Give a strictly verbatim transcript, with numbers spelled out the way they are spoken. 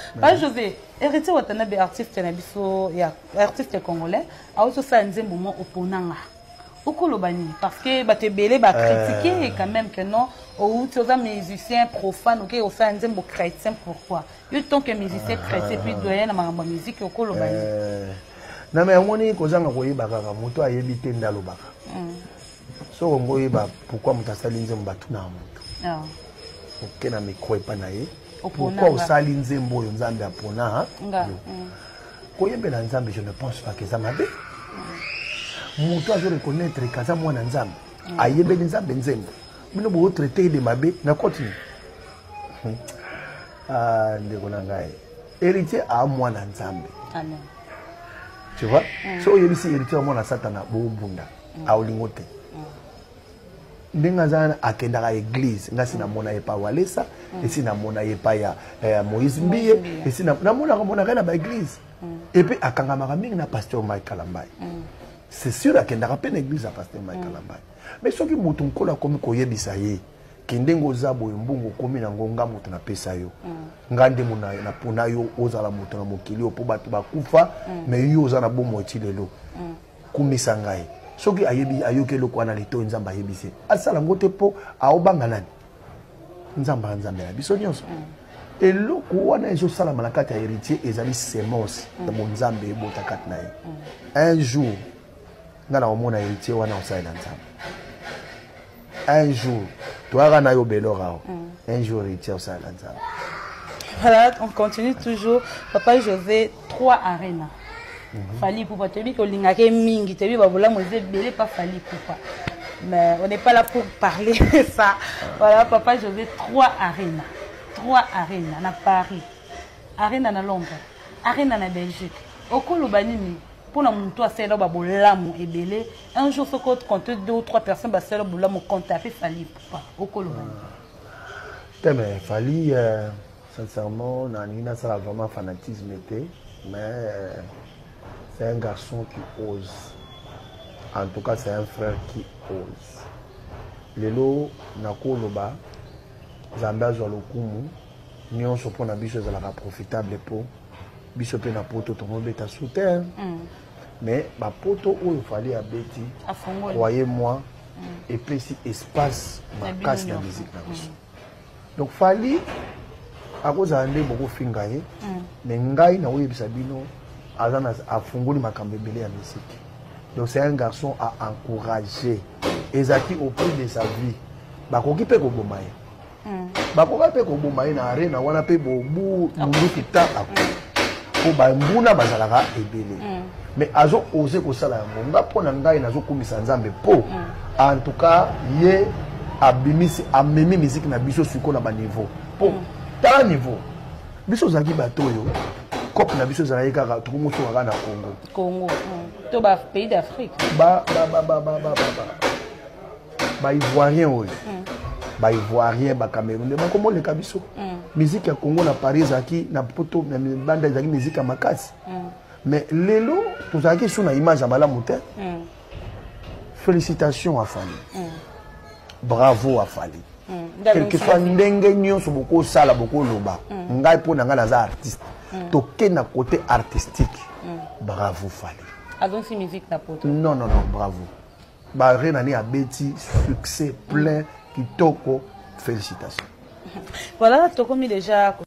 Pas José, héritier Watanabe artiste nabiso ya artiste congolais, a aussi ça nzembo mo opponanga. Okolobani parce que ba te belé ba critiquer quand même que non ou tu es musicien profane OK au fait nzembo chrétien pourquoi? Il tant que musicien chrétien puis doyen na ma musique okolobani. Na me ngoni kozanga koyeba kaka moto ayebite ndalo baka. So ngoyeba pourquoi mutasali nzembo batuna moto. Ah. OK na micro epa na ye. Pourquoi osali nzembo yo nzambe apona? Nga. Koyebela nzambe je ne pense pas que ça m'a bé. Moto a reconnaître kaza mwana nzambe ayebeli nzambe nzembo bino bo traiter de mabe na continue ah ndeko na ngai héritier a mwana nzambe amen tu vois so yebisi héritier mwana satana bo bunda a olingote ndenga zana akenda ka église ngasi na mona yepa walesa esi na mona yepa ya Moïse Mbiye esi na mona ko mona kana ba église et puis akangama mingi na pasteur Michael Ambai. C'est sûr qu'il y a une église à pasteur Michael Ambai. Mais ce qui est moto nkola komi koyebisa ye kindengo zabo mbungo komi na ngonga moto na pesa yo. Ngande mona na pona yo ozala moto na mokili opo batu bakufa mais yo ozana bomo etilelo. Kumisa ngai. Soki ayebi ayokelo kwa na lito nzamba yebise. Asala ngote po aobanga nani. Nzamba nzamba ya biso nyonso. Et le wana ezo sala malakata héritier ezali semence de mon nzambe botakat na ye. Un jour ngana omona héritier wana osala nzambe. Un jour toi na yo belora. Un jour héritier osala nzambe. Voilà, on continue toujours. Papa José, trois arénas. Fali pour te dire que l'ingake mingi te dire babola moze belé pas fali pour mais on n'est pas là pour parler de ça. Voilà, Papa José, trois arénas. Trois arénas na Paris, arena na Londres, arena na Belgique. Okolobanini pour na muntu asela ba bolamu ebele. Un jour ce compte compte deux ou trois personnes ba sela bolamu compte après fali pas. Okolobani. Mais fali sincèrement na nina ça vraiment fanatisme était mais euh, c'est un garçon qui ose. En tout cas c'est un frère qui ose. Lelo na koloba Zambia zo lokumu nyonso pona biso ezalaka profitable po biso pe na poto tomobeta souterre mais ba poto oyo fali abeti croyez-moi et puis si espace makasi na musique na biso donc fali akoza ande boko finga ye mais ngai na oyebisa bino azana afungoli makambo ebele ya musique donc c'est un garçon à encourager ezaki au prix de sa vie bakoki pe koboma ye bakoka pe koboma ye na arena wana pe bobu mundu kita ko ba mbuna bazalaka ebele mais azo oser ko sala yango nga pona ngai nazo kumisa nzambe po en tout cas ye abimisi amemi musique na biso siko na ba niveau po ta niveau biso zaki bato yo cop na biso zala yeka to muso waka na Congo Congo to ba pays d'Afrique ba ba ba ba ba ba ba ivoirien oyo ba ivoirien ba camerounais ba komo le kabiso musique ya Congo na Paris aki na poto na banda zaki musique ya makasi mais lelo to zaki suna image ya malamu te. Félicitations à Fali, bravo à Fali. Quelquefois ndenge nyonso boko sala boko loba ngai po nanga naza artiste toke na côté artistique bravo Fali. Azonsi musique na poto non non non bravo ba rena ni abeti succès plein kitoko félicitations. Voilà, tokomi déjà